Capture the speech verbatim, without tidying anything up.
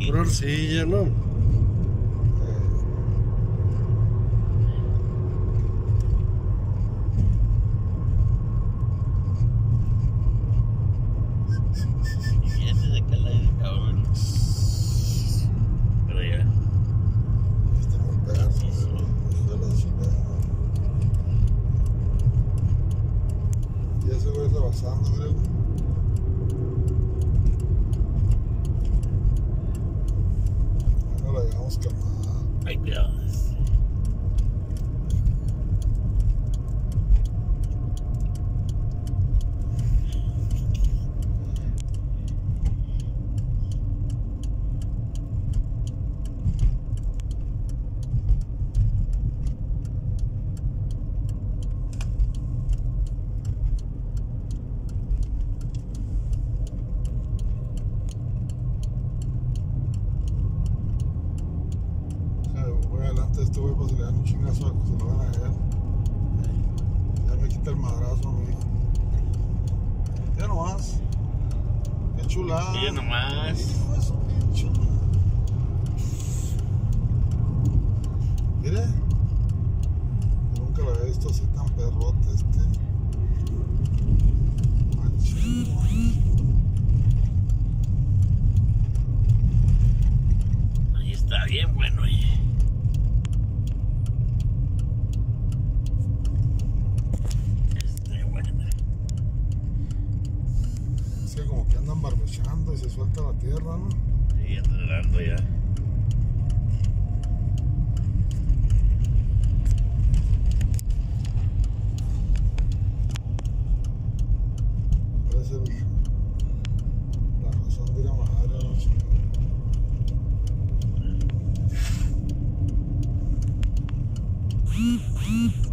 Pura arcilla, ¿no? Y ese de acá lado, cabrón. Pero ya. Está muy perro, hijo de la chingada. Y ese güey rebasando, creo. No la llevamos calmada. Ay, cuidado. Voy adelante de este güey para si le dan un chingazo que se lo van a ver. Ya me quita el madrazo a mí. Ya nomás. Qué chulada. Ya nomás. Hijo de su pinche madre. Mire. Nunca lo había visto así tan perrote este. Machín. Ahí está bien bueno, oye. Está bueno. Es que como que andan barbechando y se suelta la tierra, ¿no? Sí, acelerando ya. Parece el- la razón de ir a madre a la chingada.